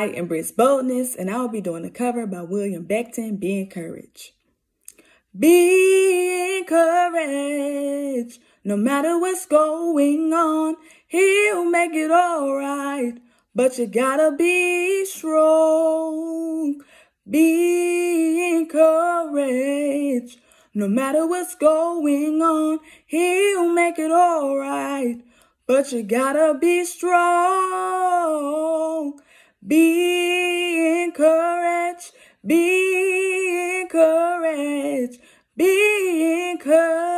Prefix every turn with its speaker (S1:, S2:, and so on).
S1: I embrace boldness, and I'll be doing a cover by William Becton, Be Encouraged. Be encouraged, no matter what's going on, He'll make it all right, but you gotta be strong. Be encouraged, no matter what's going on, He'll make it all right, but you gotta be strong. Be encouraged, be encouraged, be encouraged.